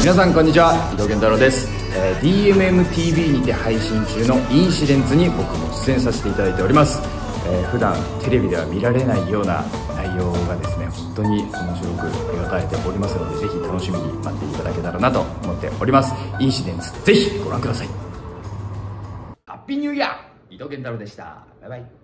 皆さんこんにちは、伊藤健太郎です。DMMTV にて配信中のインシデンツに僕も出演させていただいております。普段テレビでは見られないような内容がですね、本当に面白く描かれておりますので、ぜひ楽しみに待っていただけたらなと思っております。インシデンツぜひご覧ください。ハッピーニューイヤー、伊藤健太郎でした。バイバイ。